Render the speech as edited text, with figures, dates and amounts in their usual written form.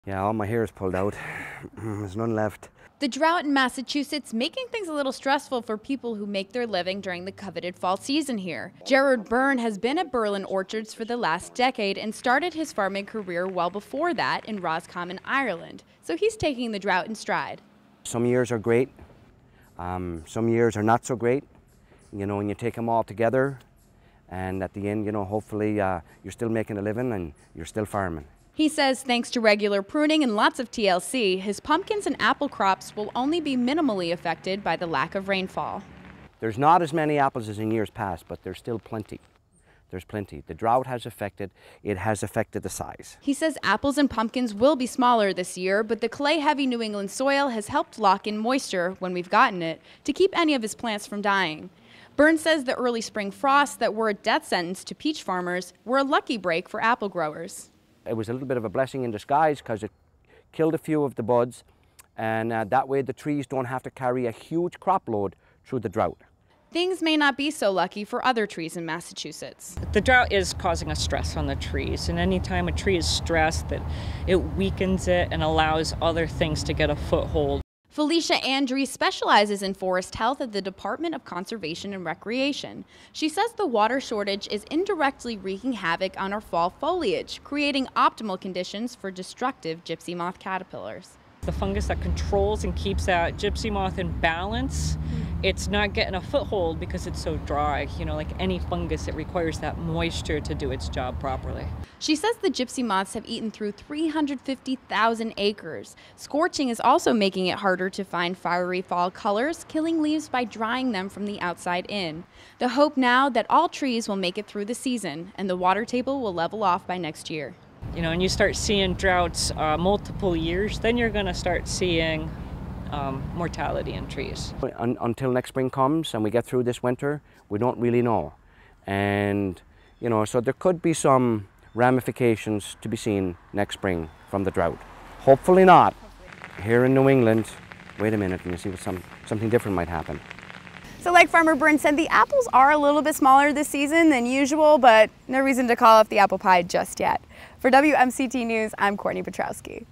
Yeah, all my hair is pulled out. There's none left. The drought in Massachusetts making things a little stressful for people who make their living during the coveted fall season here. Gerard Byrne has been at Berlin Orchards for the last decade and started his farming career well before that in Roscommon, Ireland. So he's taking the drought in stride. Some years are great. Some years are not so great. You know, when you take them all together, and at the end, you know, hopefully you're still making a living and you're still farming. He says thanks to regular pruning and lots of TLC, his pumpkins and apple crops will only be minimally affected by the lack of rainfall. There's not as many apples as in years past, but there's still plenty. There's plenty. The drought has affected the size. He says apples and pumpkins will be smaller this year, but the clay-heavy New England soil has helped lock in moisture when we've gotten it to keep any of his plants from dying. Byrne says the early spring frosts that were a death sentence to peach farmers were a lucky break for apple growers. It was a little bit of a blessing in disguise because it killed a few of the buds, and that way the trees don't have to carry a huge crop load through the drought. Things may not be so lucky for other trees in Massachusetts. The drought is causing a stress on the trees, and anytime a tree is stressed, that it weakens it and allows other things to get a foothold. Felicia Andrews specializes in forest health at the Department of Conservation and Recreation. She says the water shortage is indirectly wreaking havoc on our fall foliage, creating optimal conditions for destructive gypsy moth caterpillars. The fungus that controls and keeps that gypsy moth in balance, it's not getting a foothold because it's so dry. You know, like any fungus, it requires that moisture to do its job properly. She says the gypsy moths have eaten through 350,000 acres. Scorching is also making it harder to find fiery fall colors, killing leaves by drying them from the outside in. The hope now that all trees will make it through the season and the water table will level off by next year. You know, and you start seeing droughts multiple years, then you're going to start seeing mortality in trees. Until next spring comes and we get through this winter, we don't really know. And, you know, so there could be some ramifications to be seen next spring from the drought. Hopefully not. Here in New England, wait a minute and you see what something different might happen. So like Farmer Byrne said, the apples are a little bit smaller this season than usual, but no reason to call off the apple pie just yet. For WMCT News, I'm Courtney Petrowski.